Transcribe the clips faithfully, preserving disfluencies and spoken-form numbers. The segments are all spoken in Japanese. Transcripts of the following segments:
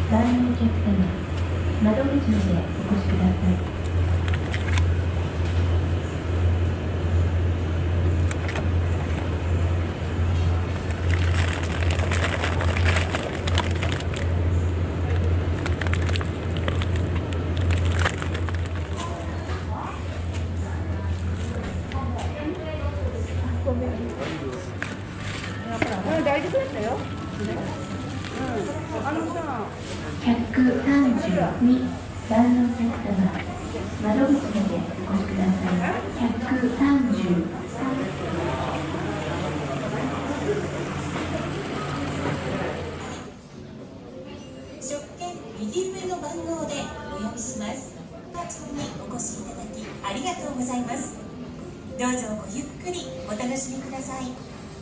ご覧のお客様、窓口までお越しください。 大丈夫だったよ。 ひゃくさんじゅうに番のお客様、窓口までお越しください。ひゃくさんじゅうさん。 食券右上の番号でお呼びします。パーチにお越しいただきありがとうございます。どうぞごゆっくりお楽しみください。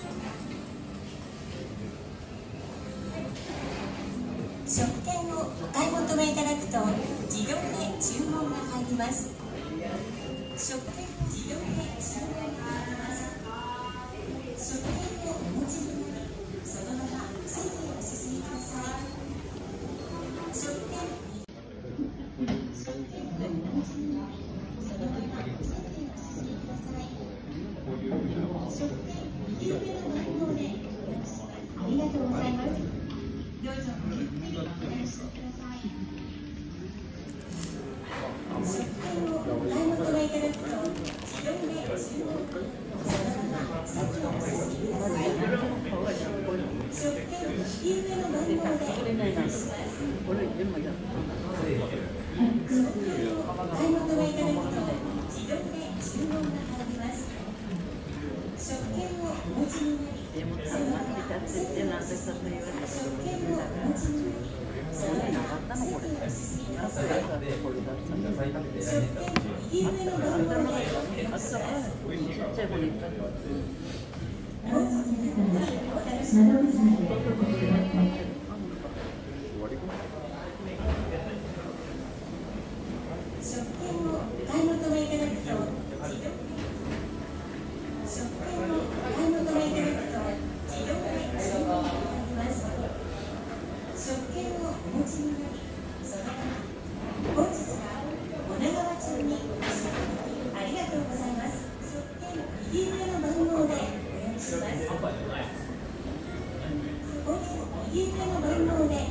食券をお買い求めいただくと自動で注文が入ります。食券自動で注文が入ります。食券をお持ちになり、そのまま席へお進みください。食券食券をお持ちになり、そのまま席へお進みください。食券右上の番号でお呼びします。ありがとうございます。どうぞごゆっくりお楽しみください。食券をお買い求めいただくと自動で注文、そのまま席をお進みください。食券右上の番号でお願いします。食券をお買い求めいただくと自動で注文が入ります。食券をお持ちになり、そのまま席へお進みください。食券をお持ちになり、そのまま席へお進みください。食券右上の番号でお願いします。本日の方、お楽しみください。 窓口までお越しください。 食券をお買い求めいただくと自動で食券をお買い求めいただくと自動で注文が入ります。食券をお持ちになり、そのまま本日は女川町にお越しいただきありがとうございます。食券右上の番号でお呼びします。本日右上の番号で